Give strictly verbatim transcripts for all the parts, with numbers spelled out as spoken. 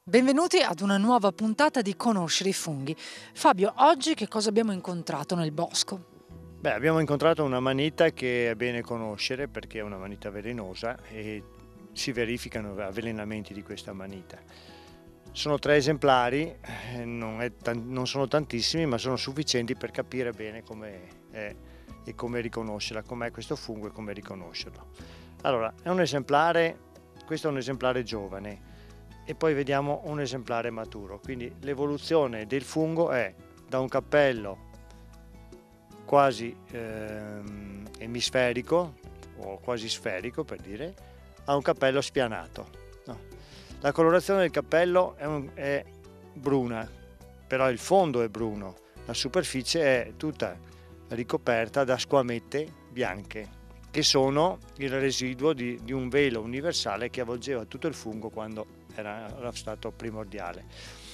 Benvenuti ad una nuova puntata di Conoscere i funghi. Fabio, oggi che cosa abbiamo incontrato nel bosco? Beh, abbiamo incontrato una manita che è bene conoscere perché è una manita velenosa e si verificano avvelenamenti di questa manita. Sono tre esemplari, eh, non, è non sono tantissimi, ma sono sufficienti per capire bene come è e come riconoscerla, com'è questo fungo e come riconoscerlo. Allora, è un esemplare, questo è un esemplare giovane e poi vediamo un esemplare maturo. Quindi l'evoluzione del fungo è da un cappello quasi ehm, emisferico o quasi sferico, per dire, a un cappello spianato. No. La colorazione del cappello è, un, è bruna, però il fondo è bruno, la superficie è tutta ricoperta da squamette bianche, che sono il residuo di, di un velo universale che avvolgeva tutto il fungo quando era, era stato primordiale.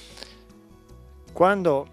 Quando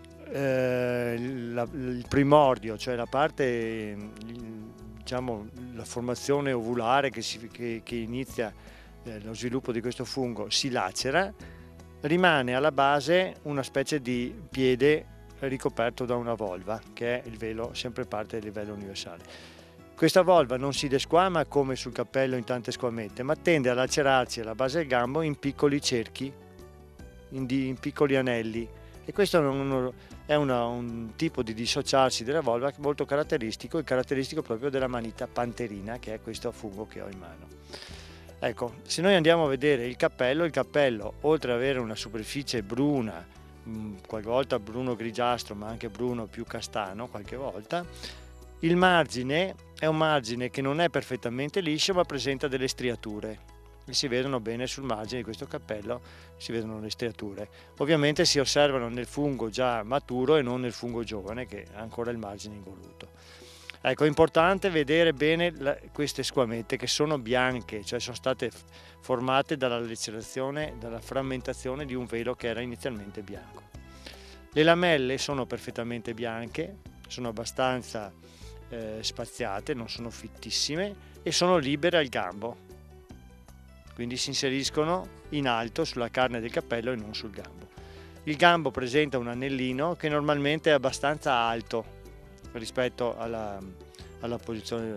Eh, la, il primordio, cioè la parte, diciamo, la formazione ovulare che, si, che, che inizia eh, lo sviluppo di questo fungo, si lacera, rimane alla base una specie di piede ricoperto da una volva, che è il velo, sempre parte del livello universale. Questa volva non si desquama come sul cappello in tante squamette, ma tende a lacerarsi alla base del gambo in piccoli cerchi, in, di, in piccoli anelli. E questo è una, un tipo di dissociarsi della volva molto caratteristico e caratteristico proprio della manita panterina, che è questo fungo che ho in mano. Ecco, se noi andiamo a vedere il cappello, il cappello, oltre ad avere una superficie bruna, qualche volta bruno grigiastro, ma anche bruno più castano qualche volta, il margine è un margine che non è perfettamente liscio, ma presenta delle striature. E si vedono bene sul margine di questo cappello, si vedono le striature. Ovviamente si osservano nel fungo già maturo e non nel fungo giovane, che ha ancora il margine involuto. Ecco, è importante vedere bene la, queste squamette, che sono bianche, cioè sono state formate dalla lacerazione, dalla frammentazione di un velo che era inizialmente bianco. Le lamelle sono perfettamente bianche, sono abbastanza eh, spaziate, non sono fittissime e sono libere al gambo. Quindi si inseriscono in alto sulla carne del cappello e non sul gambo. Il gambo presenta un anellino che normalmente è abbastanza alto rispetto alla, alla posizione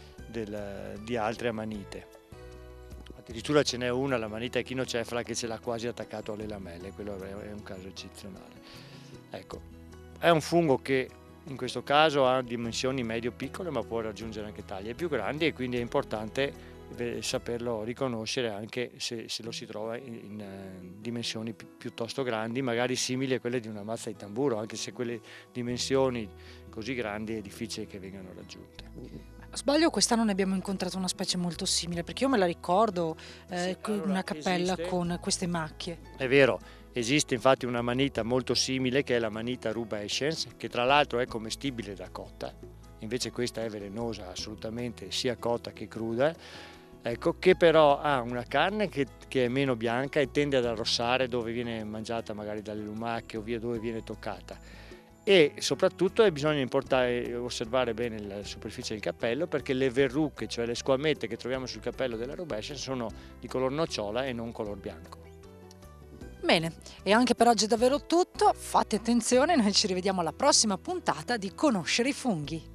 del, di altre amanite. Addirittura ce n'è una, la manita echinocefala, che ce l'ha quasi attaccato alle lamelle, quello è un caso eccezionale. Ecco, è un fungo che in questo caso ha dimensioni medio-piccole, ma può raggiungere anche taglie più grandi, e quindi è importante saperlo riconoscere anche se, se lo si trova in, in uh, dimensioni pi piuttosto grandi, magari simili a quelle di una mazza di tamburo, anche se quelle dimensioni così grandi è difficile che vengano raggiunte. Sbaglio, quest'anno ne abbiamo incontrato una specie molto simile, perché io me la ricordo, eh, sì, allora, una cappella esiste, con queste macchie. È vero, esiste infatti una manita molto simile, che è la manita rubescens, che tra l'altro è commestibile da cotta, invece questa è velenosa assolutamente, sia cotta che cruda. Ecco, che però ha una carne che, che è meno bianca e tende ad arrossare dove viene mangiata magari dalle lumache o via dove viene toccata. E soprattutto bisogna osservare bene la superficie del cappello, perché le verruche, cioè le squamette che troviamo sul cappello della rubescens, sono di color nocciola e non color bianco. Bene, e anche per oggi è davvero tutto. Fate attenzione, noi ci rivediamo alla prossima puntata di Conoscere i funghi.